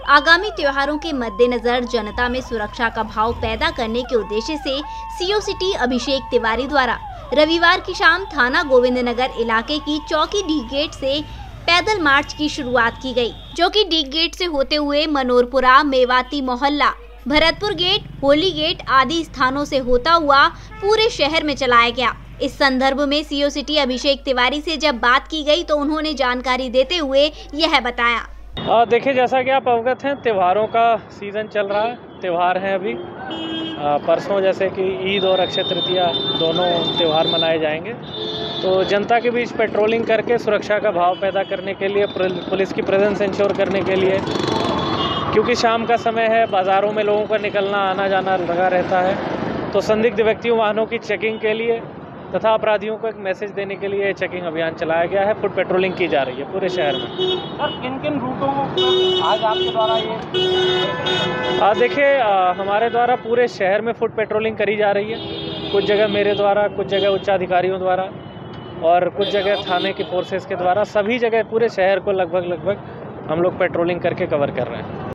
आगामी त्योहारों के मद्देनजर जनता में सुरक्षा का भाव पैदा करने के उद्देश्य से सीओ सिटी अभिषेक तिवारी द्वारा रविवार की शाम थाना गोविंदनगर इलाके की चौकी डी गेट से पैदल मार्च की शुरुआत की गई, जो कि डी गेट से होते हुए मनोरपुरा, मेवाती मोहल्ला, भरतपुर गेट, होली गेट आदि स्थानों से होता हुआ पूरे शहर में चलाया गया। इस संदर्भ में सीओ सिटी अभिषेक तिवारी से जब बात की गई तो उन्होंने जानकारी देते हुए यह बताया। देखिए, जैसा कि आप अवगत हैं, त्योहारों का सीज़न चल रहा है। त्यौहार हैं अभी परसों, जैसे कि ईद और अक्षय तृतीया दोनों त्यौहार मनाए जाएंगे। तो जनता के बीच पेट्रोलिंग करके सुरक्षा का भाव पैदा करने के लिए, पुलिस की प्रेजेंस इंश्योर करने के लिए, क्योंकि शाम का समय है, बाज़ारों में लोगों का निकलना आना जाना लगा रहता है, तो संदिग्ध व्यक्तियों वाहनों की चेकिंग के लिए तथा अपराधियों को एक मैसेज देने के लिए चेकिंग अभियान चलाया गया है। फुट पेट्रोलिंग की जा रही है पूरे शहर में। सर, किन किन रूटों पर आज आपके द्वारा ये देखिए, हमारे द्वारा पूरे शहर में फुट पेट्रोलिंग करी जा रही है। कुछ जगह मेरे द्वारा, कुछ जगह उच्चाधिकारियों द्वारा और कुछ जगह थाने की फोर्सेस के द्वारा, सभी जगह पूरे शहर को लगभग हम लोग पेट्रोलिंग करके कवर कर रहे हैं।